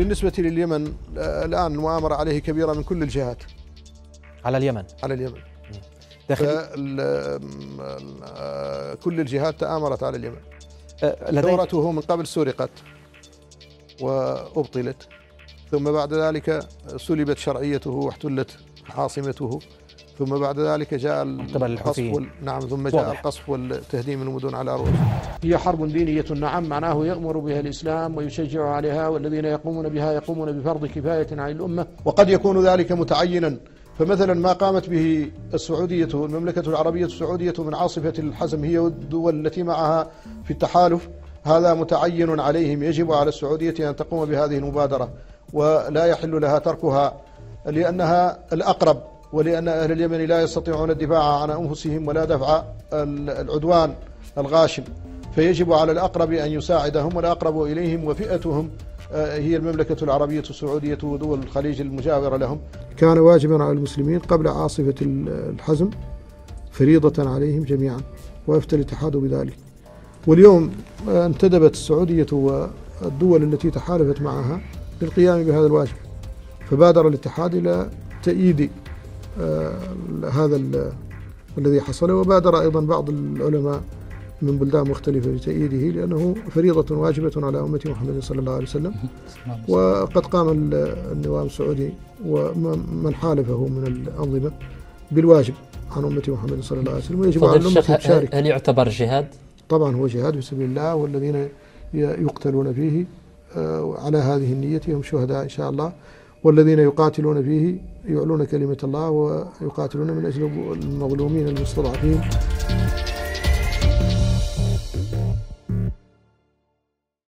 بالنسبة لليمن الآن المؤامرة عليه كبيرة من كل الجهات. على اليمن؟ على اليمن. كل الجهات تآمرت على اليمن. ثورته من قبل سرقت وأبطلت، ثم بعد ذلك سلبت شرعيته واحتلت عاصمته، ثم بعد ذلك جاء القصف ثم جاء القصف والتهديم المدن على رؤوسهم. هي حرب دينية نعم، معناه يأمر بها الإسلام ويشجع عليها، والذين يقومون بها يقومون بفرض كفاية على الأمة، وقد يكون ذلك متعينا. فمثلا ما قامت به السعودية والمملكة العربية السعودية من عاصفة الحزم هي والدول التي معها في التحالف، هذا متعين عليهم، يجب على السعودية أن تقوم بهذه المبادرة ولا يحل لها تركها، لأنها الأقرب، ولأن أهل اليمن لا يستطيعون الدفاع عن أنفسهم ولا دفع العدوان الغاشم، فيجب على الأقرب أن يساعدهم، والأقرب إليهم وفئتهم هي المملكة العربية السعودية ودول الخليج المجاورة لهم. كان واجبا على المسلمين قبل عاصفة الحزم، فريضة عليهم جميعا، ويفتى الاتحاد بذلك. واليوم انتدبت السعودية والدول التي تحالفت معها للقيام بهذا الواجب، فبادر الاتحاد إلى تأييد هذا الذي حصل، وبادر أيضا بعض العلماء من بلدان مختلفة لتأييده، لأنه فريضة واجبة على أمة محمد صلى الله عليه وسلم. وقد قام النظام السعودي ومن حالفه من الأنظمة بالواجب عن أمة محمد صلى الله عليه وسلم، ويجب على الأمة أن تشارك. هل يعتبر جهاد؟ طبعا هو جهاد في سبيل الله، والذين يقتلون فيه على هذه النية هم شهداء إن شاء الله، والذين يقاتلون فيه يعلون كلمة الله ويقاتلون من أجل المظلومين المستضعفين.